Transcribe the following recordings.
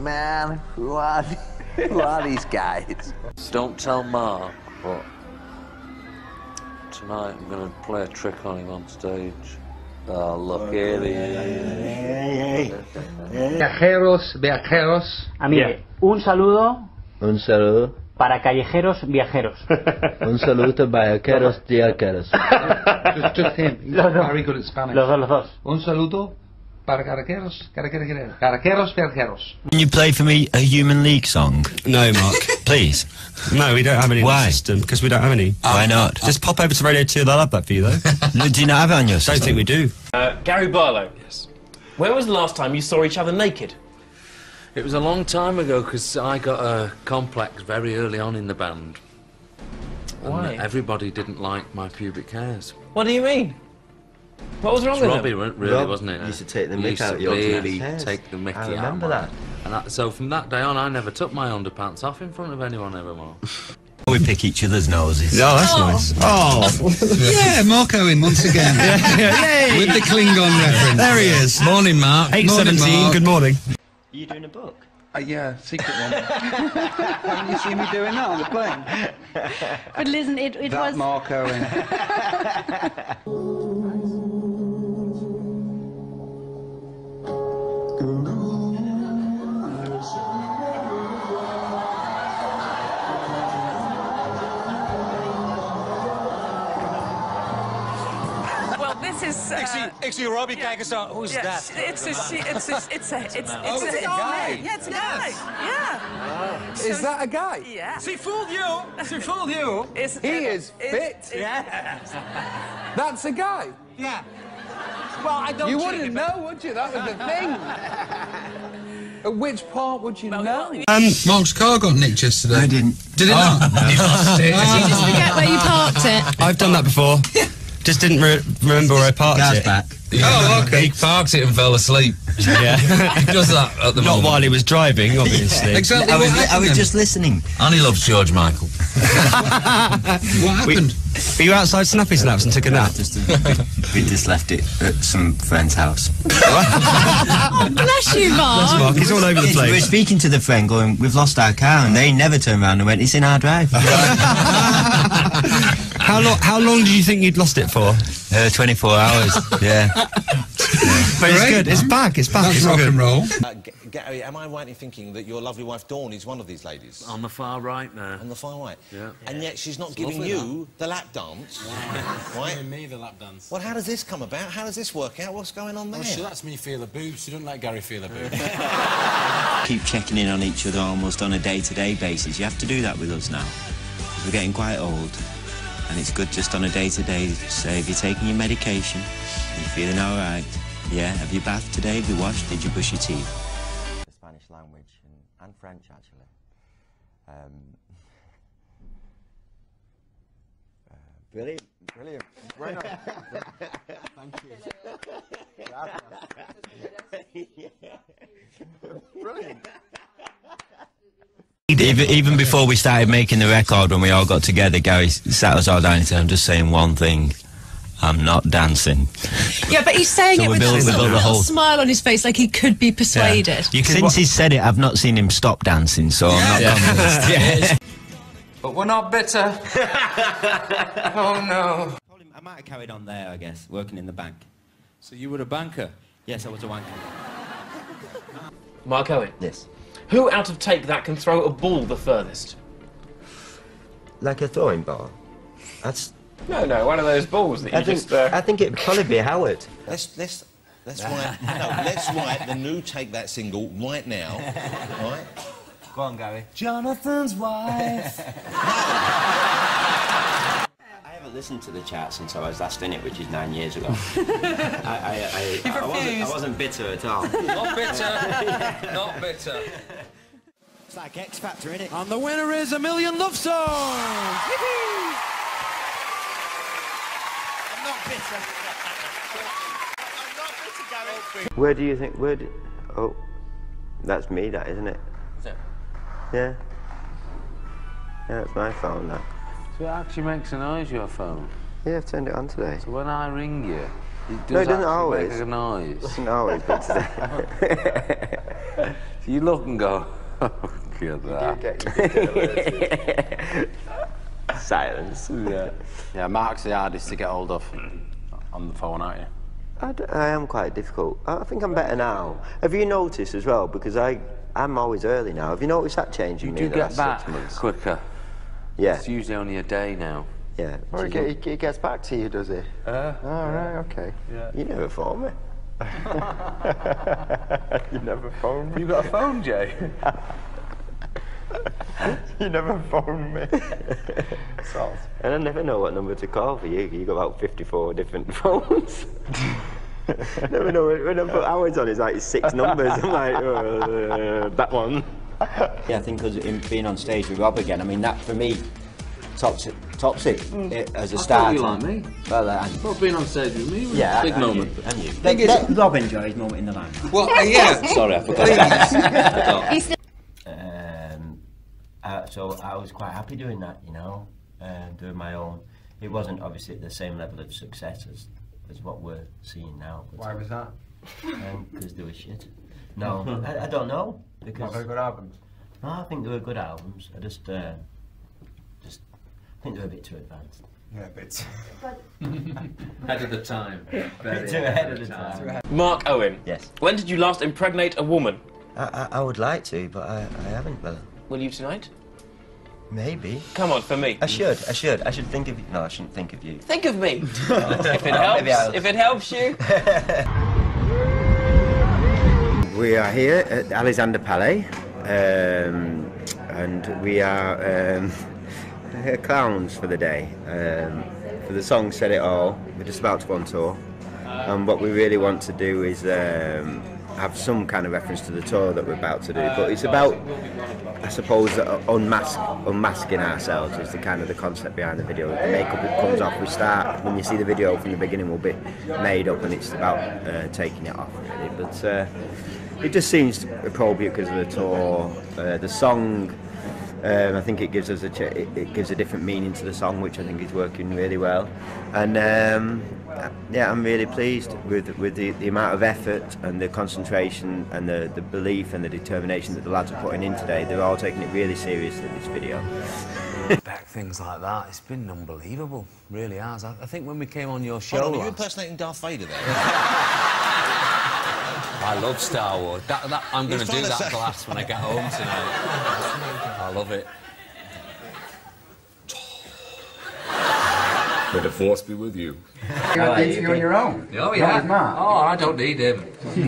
man. Who are these guys? Don't tell Mark, but tonight I'm going to play a trick on him on stage. Oh, look, here he is. Viajeros. Amigo, un saludo. Un saludo. Para callejeros viajeros. Un saludo para viajeros viajeros. Just him. He's very good at Spanish. Los dos. Un saludo para caraqueros viajeros. Can you play for me a Human League song? No, Mark. Please. No, we don't have any Why? in the system, because we don't have any. Why not? Just pop over to Radio 2, they'll have that for you, though. Do you not have it on your system? Don't think we do. Gary Barlow. Yes. When was the last time you saw each other naked? It was a long time ago, because I got a complex very early on in the band. Why? And everybody didn't like my pubic hairs. What do you mean? What was wrong with Robbie, them? really, wasn't it? Used to take the He mick used out to of your really hairs. take the mickey I out. remember that. And so from that day on, I never took my underpants off in front of anyone evermore. We pick each other's noses. Oh, that's nice. Oh. Yeah, Mark Owen once again. Yay! With the Klingon reference. There he is. Morning, Mark. 8:17, Mark. good morning. Are you doing a book? Yeah, secret one. Haven't you seen me doing that on the plane? But listen, it That was... Mark Owen. Well, this is... Excuse Robbie, kijk eens aan. Hoe is dat? It's a guy. Yeah, it's a guy. Yeah. Is that a guy? Yeah. She fooled you. She fooled you. He is fit. That's a guy. Yeah. Well, I don't. You wouldn't know, would you? That was the thing. At which part would you know? Mark's car got nicked yesterday. I didn't. Did it not? No. You lost it. Did you just forget where you parked it? I've done that before. Just didn't remember where I parked Car's it. back. Oh, okay. He parked it and fell asleep. Yeah. He does that at the Not moment. while he was driving, obviously. Exactly. I was just listening. And he loves George Michael. What happened? Were you outside Snappy Snaps and took a nap? We just left it at some friend's house. Bless you, Mark. Mark, he's all over the We were place. speaking to the friend going, we've lost our car, and they never turned around and went, it's in our drive. How long did you think you'd lost it for? 24 hours, yeah. But it's good, it's back, it's back. That's It's rock good. and roll. Gary, am I right in thinking that your lovely wife Dawn is one of these ladies? On the far right there. On the far right. Yeah. And yet she's not giving you the lap dance. Right? Giving me the lap dance. Well, how does this come about? How does this work out? What's going on there? Well, she lets me feel her boobs. She doesn't let Gary feel her boobs. Keep checking in on each other almost on a day-to-day basis. You have to do that with us now. We're getting quite old, and it's good just on a day-to-day. Say, if you're taking your medication, are you feeling all right? Yeah, have you bathed today? Have you washed? Did you brush your teeth? The Spanish language and French, actually. Brilliant, brilliant. Right on. Thank you. Brilliant. Even before we started making the record, when we all got together, Gary sat us all down and said, I'm just saying one thing. I'm not dancing. Yeah, but he's saying So it we with built- a we built little the whole- smile on his face, like he could be persuaded. Since he's said it, I've not seen him stop dancing, so I'm not convinced. But we're not bitter. Oh, no. I might have carried on there, I guess, working in the bank. So you were a banker? Yes, I was a wanker. Mark Owen. Yes. Who out of Take That can throw a ball the furthest? Like a throwing bar? That's... No, one of those balls that you I think it'd probably be Howard. Let's write the new Take That single right now. Right? Go on, Gary. Jonathan's wife. I haven't listened to the chart since I was last in it, which is 9 years ago. I wasn't bitter at all. Not bitter. Not bitter. It's like X Factor, innit? And the winner is A Million Love Songs. Where do you think... Oh, that's me, that, isn't it? Is it? Yeah. Yeah, that's my phone, that. So it actually makes a noise, your phone? Yeah, I've turned it on today. So when I ring you, it does No, it doesn't actually always. make a noise. It doesn't always, but today. You look and go, oh, look at that. Silence. Yeah. Yeah, Mark's the hardest to get hold of on the phone, aren't you? I am quite difficult. I think I'm better now. Have you noticed as well? Because I'm always early now. Have you noticed that changing You in do the get last 6 back months? quicker. Yeah. It's usually only a day now. Yeah. Or he gets back to you, does he? Oh, right, okay. Yeah. You never phone me. You never phone me. You got a phone, Jay? You never phone me. Salt. And I never know what number to call for you. You got about 54 different phones. Never know when I put hours on. It's like 6 numbers. I'm like, that one. Yeah, I think because being on stage with Rob again, I mean that for me tops it as a start. You like me. Well, Not being on stage with me was yeah, a big moment. And you. Let Rob enjoy his moment in the limelight. Well, yeah. Sorry, I forgot. So I was quite happy doing that, you know, doing my own. It wasn't obviously at the same level of success as what we're seeing now. But Why was that? Because they were shit. No, I don't know. Because Not very good albums. No, I think they were good albums. I just think they were a bit too advanced. Yeah, a bit. Ahead of the time. Very Too ahead of the time. Mark Owen. Yes. When did you last impregnate a woman? I would like to, but I haven't, Bella. Will you tonight? Maybe. Come on, for me. I should think of you. No, I shouldn't think of you. Think of me. If it helps. If it helps you. We are here at Alexander Palais, and we are clowns for the day. For the song Said It All, we're just about to go on tour, and what we really want to do is have some kind of reference to the tour that we're about to do, but it's about, I suppose, unmasking ourselves is the kind of the concept behind the video. The makeup that comes off, we start, when you see the video from the beginning, will be made up, and it's about taking it off really, but it just seems appropriate because of the tour. The song, I think it gives us it gives a different meaning to the song, which I think is working really well. And yeah, I'm really pleased with the amount of effort and the concentration and the belief and the determination that the lads are putting in today. They're all taking it really seriously, this video. Back things like that, it's been unbelievable, really has. I think when we came on your show, Hold on, are you impersonating Darth Vader there? I love Star Wars. I'm going to do that glass when I get home tonight. I love it. May the force be with you. You're on the interview on your own? Oh, yeah. Not with Mark? Oh, I don't need him.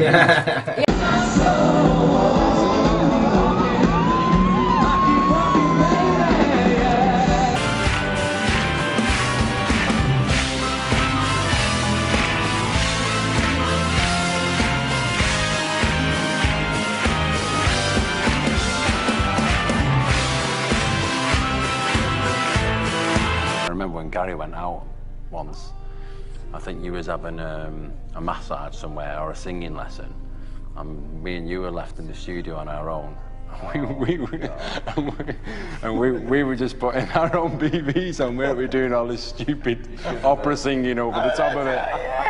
I remember when Gary went out once, I think you was having a massage somewhere or a singing lesson, and me and you were left in the studio on our own. We were just putting our own BBs on where we were doing all this stupid opera singing over the top of it.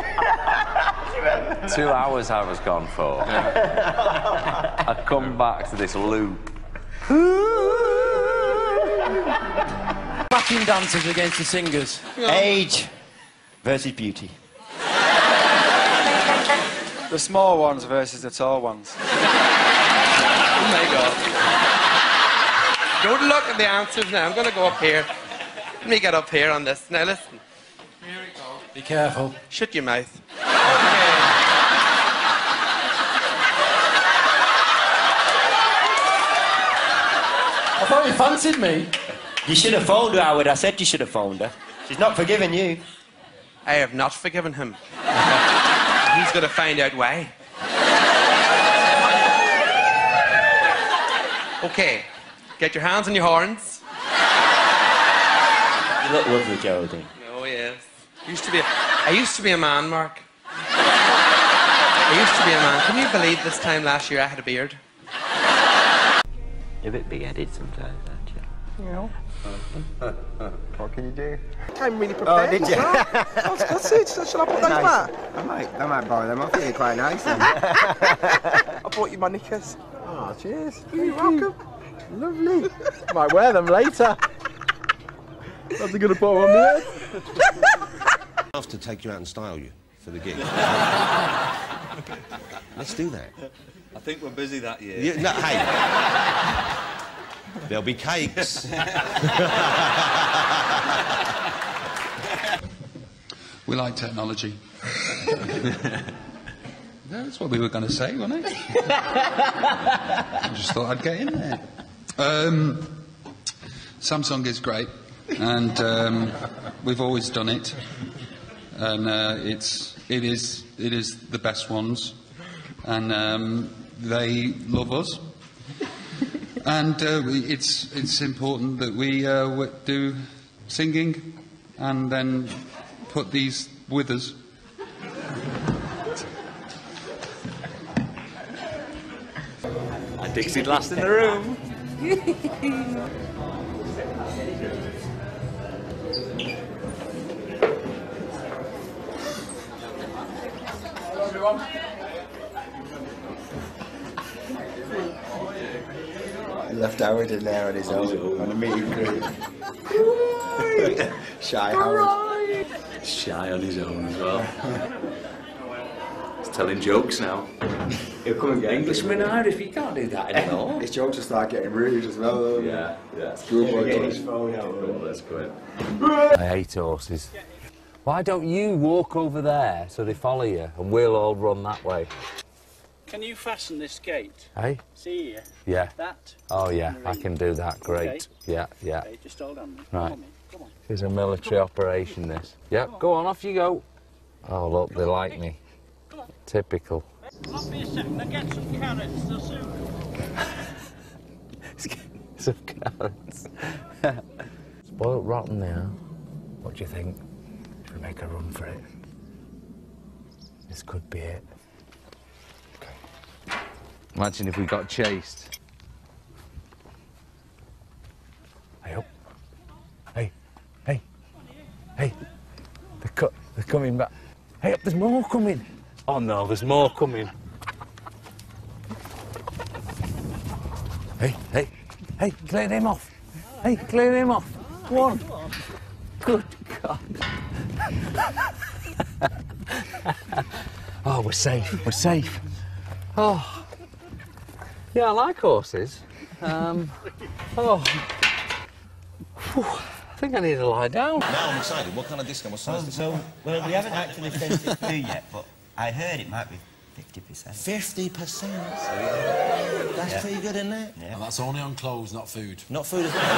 2 hours I was gone for. I come back to this loop. Backing dancers against the singers. Age versus beauty. The small ones versus the tall ones. Oh my God. Don't look at the answers now. I'm going to go up here. Let me get up here on this. Now listen. Here we go. Be careful. Shut your mouth. I thought you fancied me. You should have phoned her, Howard. I said you should have phoned her. She's not forgiven you. I have not forgiven him. He's going to find out why. Okay, get your hands on your horns. You look lovely, Geraldine. Oh, yes. I used to be a man, Mark. I used to be a man. Can you believe this time last year I had a beard? You're a bit big-headed sometimes, aren't you? You know. What can you do? I'm really prepared. Oh, did you? That's it. Shall I put those back? I might borrow them off you quite nicely. I bought you my knickers. Oh, Oh, cheers. You're welcome. Lovely. Might wear them later. That's a good put on my head. I'll have to take you out and style you for the gig. Let's do that. I think we're busy that year. Yeah, no, hey. There'll be cakes. We like technology. That's what we were going to say, wasn't it? I just thought I'd get in there. Samsung is great, and we've always done it, and it is the best ones, and they love us, and it's important that we do singing, and then put these with us. And Dixie'd last in the room. Hello, everyone. He left Howard in there on his own, on a meet and greet. Shy Howard. Shy on his own as well. He's telling jokes now. He'll come and get Englishmen out if he can't do that anymore. His jokes will start getting rude as well, though. Yeah. Schoolboy his phone out. Let's quit. I hate horses. Why don't you walk over there so they follow you and we'll all run that way? Can you fasten this gate? Hey? See here? Yeah. That? Oh, yeah, I can do that. Great. Okay. Yeah. Okay, just hold on. Right. Come on. It's a military operation, this. Yep, go on, off you go. Oh, look, they like me. Typical. Hold me a second, I'll get some carrots, they'll soon Some carrots. Spoiled rotten now. What do you think? Should we make a run for it? This could be it. Okay. Imagine if we got chased. Hey up. Hey. They're coming back. Hey up, there's more coming. Oh no, there's more coming. Hey, clear him off. Hey, clear him off. Go on. Good God. Oh, we're safe. Oh. Yeah, I like horses. Whew. I think I need to lie down. Now I'm excited. What kind of discount? What size discount? Well, we haven't actually sent it through yet, but I heard it might be 50%. 50%? That's pretty good, isn't it? Yeah. And that's only on clothes, not food. Not food as well.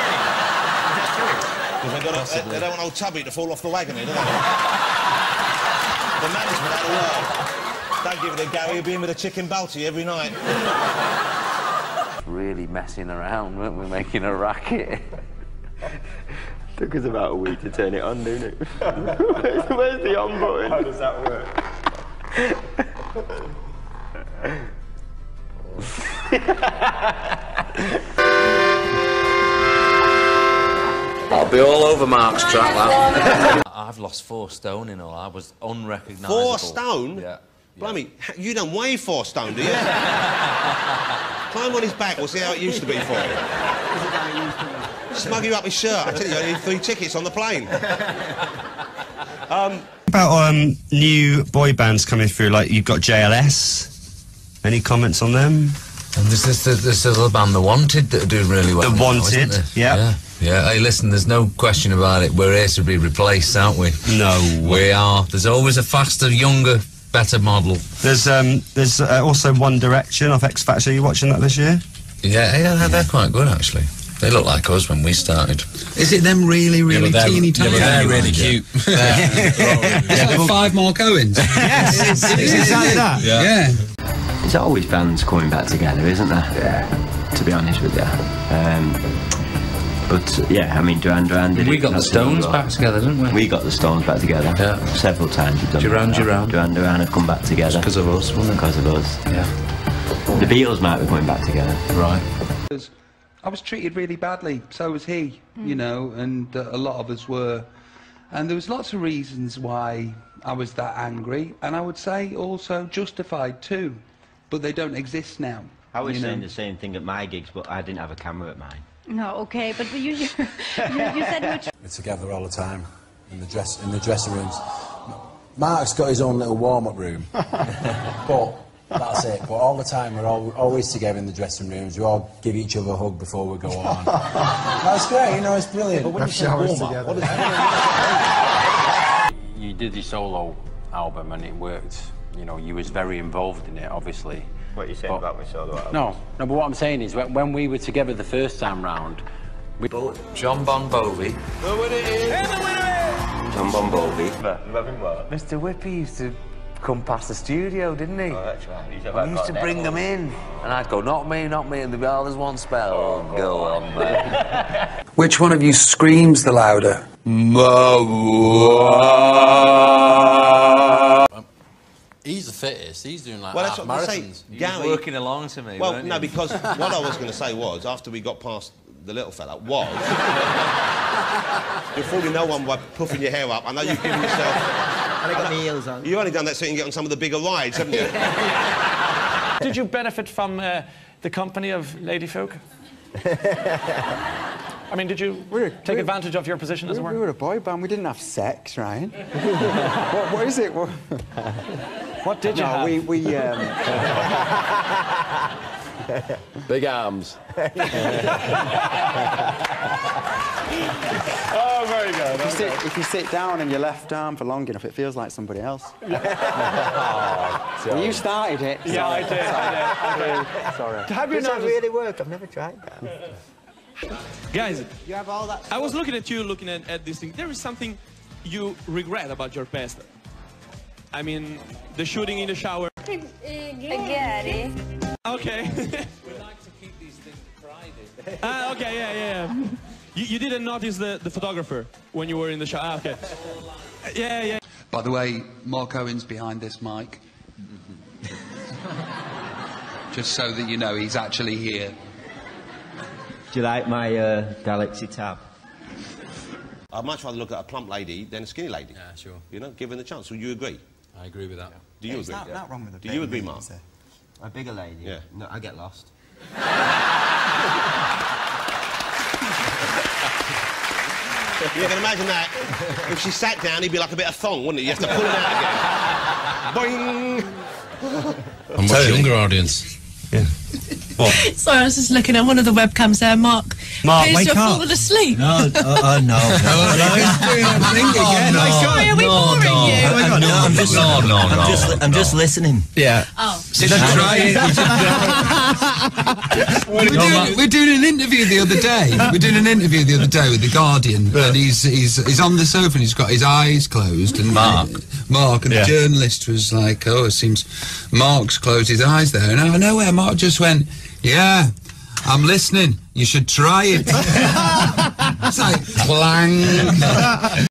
Because they don't want old Tubby to fall off the wagon here, do they? The management out of work. Don't give it to Gary, he'll be in with a chicken balti every night. Really messing around, weren't we? Making a racket. Took us about a week to turn it on, didn't it? Where's the on button? How does that work? I'll be all over Mark's track, lad. I've lost 4 stone in all. I was unrecognisable. 4 stone? Yeah. Blimey, you don't weigh 4 stone, do you? Climb on his back, we'll see how it used to be for you. Smug you up his shirt. I tell you, I need 3 tickets on the plane. About new boy bands coming through, like you've got JLS. Any comments on them? And there's this other band, The Wanted, that are doing really well. The Wanted, yeah. Hey, listen, there's no question about it. We're here to be replaced, aren't we? No. We are. There's always a faster, younger, better model. There's also One Direction off X Factor. Are you watching that this year? Yeah, they're quite good, actually. They look like us when we started. Is it them really teeny tiny? Yeah, they're really cute. Is there 5 more Cohens? Yes, it's exactly that. Yeah. There's always bands coming back together, isn't there? Yeah. To be honest with you. But yeah, I mean, Duran Duran did it. We got the Stones back together, didn't we? We got the Stones back together. Yeah. Several times we've done Duran that. Duran. Duran Duran have come back together. Because of us, wasn't it? Because of us. Yeah. The Beatles might be coming back together. Right. I was treated really badly, so was he, you know, and a lot of us were. And there was lots of reasons why I was that angry, and I would say also justified too, but they don't exist now. I was You know. saying the same thing at my gigs, but I didn't have a camera at mine. No, okay, but you said you were... We're together all the time in the dressing rooms. Mark's got his own little warm-up room, but that's it. But all the time we're always together in the dressing rooms. We all give each other a hug before we go on. That's great, you know, it's brilliant. But when you say warm-up, what does You did your solo album and it worked. You know, you was very involved in it, obviously. What are you saying about my solo album? No, but what I'm saying is when we were together the first time round, John Bon Jovi. John Bon Jovi. What? Mr. Whippy used to come past the studio, didn't he? Oh, that's right. He used to bring them in. And I'd go, not me, and they'd be, oh, there's one spell. Go on, mate. Which one of you screams the louder? He's the fittest. He's doing like Well, that's half what I marathons. say. Gary, working along to me, well, weren't no, you? because what I was going to say was, after we got past the little fella, was... you're fooling no one by puffing your hair up. I know you've given yourself... And I got my heels on. You've only done that so you can get on some of the bigger rides, haven't you? Did you benefit from the company of Lady Folk? I mean, did you take advantage of your position, as it were? We were a boy band. We didn't have sex, Ryan. what is it? What did you have? We Big arms. Oh, very good. If you sit down and your left arm for long enough, it feels like somebody else. Well, you started it. Yeah, I did. Sorry. Have you Does that noticed? really work? I've never tried that. Guys, You have all that... I was looking at you, looking at this thing. There is something you regret about your past. I mean, the shooting in the shower. Gary. Okay. We like to keep these things private. Okay, yeah. You didn't notice the photographer when you were in the shower. Okay. Yeah. By the way, Mark Owen's behind this mic. Just so that you know, he's actually here. Do you like my Galaxy Tab? I'd much rather look at a plump lady than a skinny lady. Yeah, sure. You know, given the chance. Would you agree? I agree with that. Do you agree? Not wrong with a Do you agree, Mark? A bigger lady? Yeah. No, I get lost. You can imagine that. If she sat down, he'd be like a bit of thong, wouldn't it? You have to pull him out again. Boing! A much younger audience. Yeah. What? Sorry, I was just looking at one of the webcams there. Mark appears wake to have up. fallen asleep. No. Sorry, are we boring you? I'm just listening. Yeah. Oh. We're doing an interview the other day. We're doing an interview the other day with The Guardian, and he's on the sofa and he's got his eyes closed. And Mark, and the journalist was like, "Oh, it seems Mark's closed his eyes there." And out of nowhere, Mark just went, "Yeah, I'm listening. You should try it." It's like clang.